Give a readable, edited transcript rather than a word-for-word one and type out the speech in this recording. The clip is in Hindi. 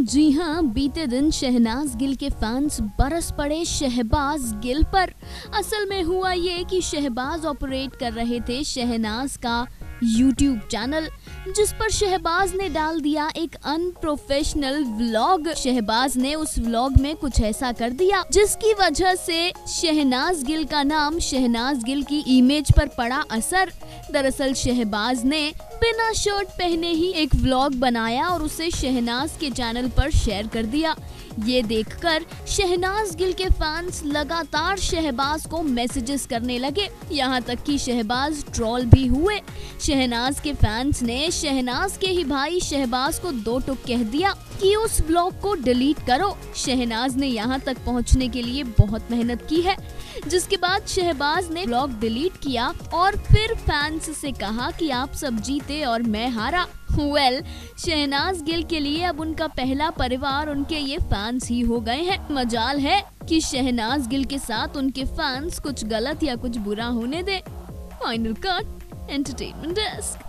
जी हाँ, बीते दिन शहनाज गिल के फैंस बरस पड़े शहबाज गिल पर। असल में हुआ ये कि शहबाज ऑपरेट कर रहे थे शहनाज का यूट्यूब चैनल, जिस पर शहबाज ने डाल दिया एक अनप्रोफेशनल व्लॉग। शहबाज ने उस व्लॉग में कुछ ऐसा कर दिया जिसकी वजह से शहनाज गिल का नाम, शहनाज गिल की इमेज पर पड़ा असर। दरअसल शहबाज ने बिना शर्ट पहने ही एक व्लॉग बनाया और उसे शहनाज के चैनल पर शेयर कर दिया। ये देखकर शहनाज गिल के फैंस लगातार शहबाज को मैसेजेस करने लगे, यहाँ तक कि शहबाज ट्रोल भी हुए। शहनाज के फैंस ने शहनाज के ही भाई शहबाज को दो टूक कह दिया कि उस व्लॉग को डिलीट करो। शहनाज ने यहाँ तक पहुँचने के लिए बहुत मेहनत की है, जिसके बाद शहबाज ने व्लॉग डिलीट किया और फिर फैंस से कहा कि आप सब जीते और मैं हारा। शहनाज गिल के लिए अब उनका पहला परिवार उनके ये फैंस ही हो गए हैं। मजाल है कि शहनाज गिल के साथ उनके फैंस कुछ गलत या कुछ बुरा होने दे। Final cut, entertainment desk.